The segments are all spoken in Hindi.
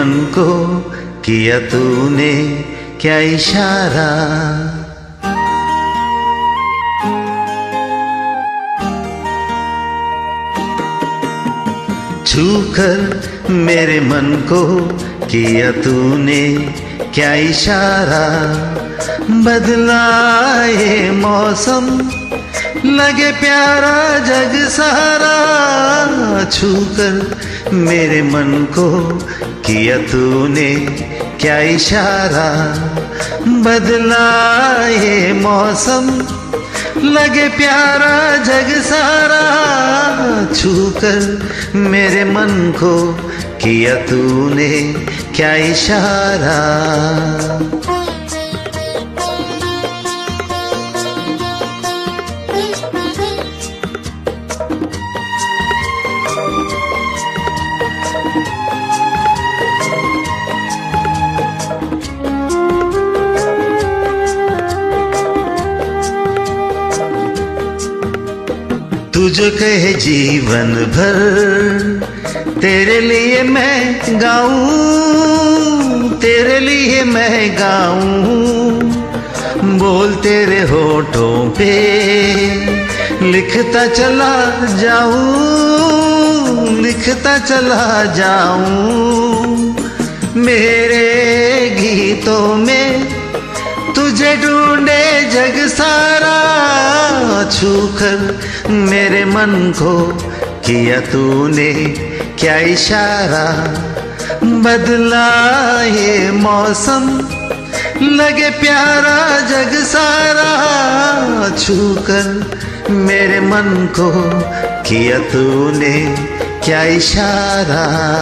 मन को किया तूने क्या इशारा। छूकर मेरे मन को किया तूने क्या इशारा। बदला ये मौसम लगे प्यारा जग सारा। छूकर मेरे मन को किया तूने क्या इशारा। बदला ये मौसम लगे प्यारा जग सारा। छूकर मेरे मन को किया तूने क्या इशारा। तुझे कहे जीवन भर तेरे लिए मैं गाऊं, तेरे लिए मैं गाऊं। बोल तेरे होठों पे लिखता चला जाऊं, लिखता चला जाऊं। मेरे गीतों में तुझे ढूंढे जग सारा। छूकर मेरे मन को किया तूने क्या इशारा। बदला ये मौसम लगे प्यारा जग सारा। छूकर मेरे मन को किया तूने क्या इशारा।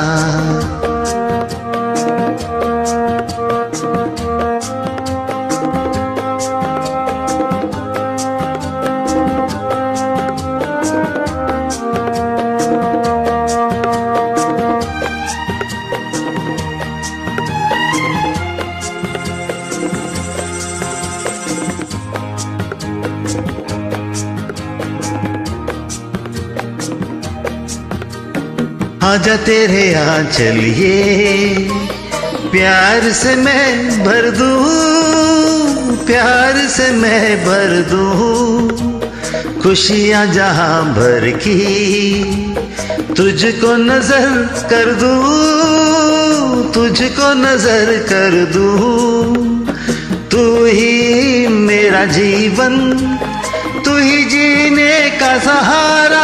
आजा तेरे आंचल ये प्यार से मैं भर दूं, प्यार से मैं भर दूं। खुशियां जहां भर की तुझको नजर कर दूं, तुझको नजर कर दूं। तू ही मेरा जीवन, तू ही जीने का सहारा।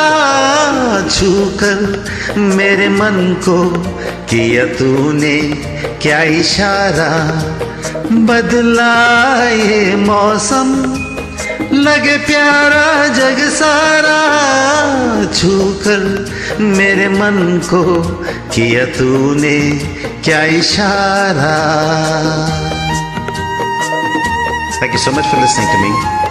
छूकर मेरे मन को किया तूने क्या इशारा। बदला ये मौसम लगे प्यारा जग सारा। छूकर मेरे मन को किया तूने क्या इशारा। Thank you so much for listening to me.